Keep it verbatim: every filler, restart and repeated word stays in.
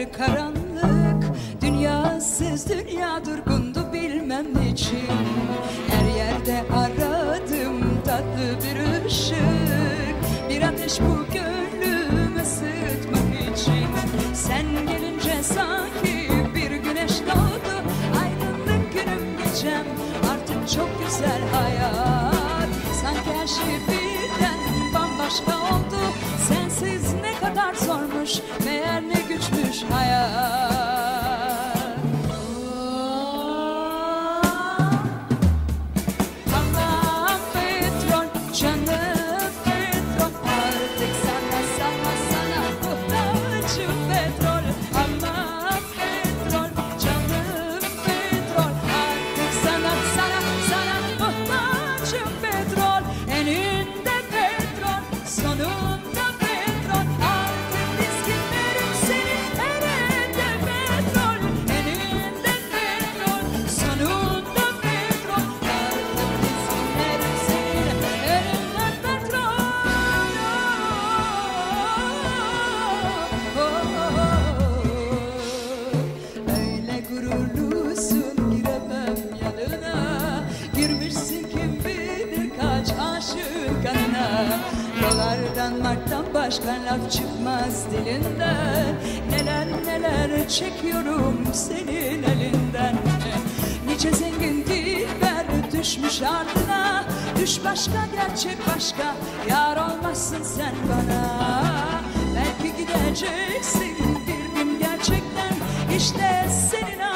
Eller karanlık, dünyasız dünya durgundu bilmem niçin. Her yerde aradım tatlı bir ışık, bir ateş bu gönlümü ısıtmak için. Sen gelince sanki bir güneş doğdu, aydınlık günüm gecem, artık çok güzel hayat. Sanki her şey birden bambaşka oldu, sensiz ne kadar zormuş, meğer ne güçmüş hayat. Tamam petrol, canım petrol, artık sana sana sana muhtacım petrol. Aman petrol, canım petrol, artık sana sana sana muhtacım petrol. Eninde petrol, sonunda petrol, artık dizginlerim senin elinde petrol. Eninde petrol, sonunda petrol, artık dizginlerim senin elinde petrol. Öyle gururlusun giremem yanına, girmişsin kim bilir kaç aşığın kanına. Dolardan marktan başka laf çıkmaz dilinden, neler neler çekiyorum senin elinden. Nice zengin dilber düşmüş ardına, düş başka gerçek başka, yar olmazsın sen bana. Belki gideceksin bir gün gerçekten, işte senin